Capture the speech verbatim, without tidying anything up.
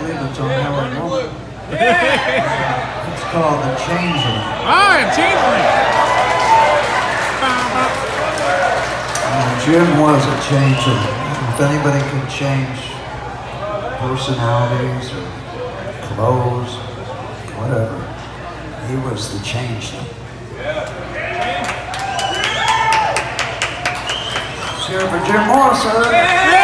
believe it's on Howard Woman. It's called The Changeling. Ah, Changeling! And Jim was a changeling. If anybody could change personalities or clothes, whatever, he was the changeling. Let's hear it for Jim Morrison.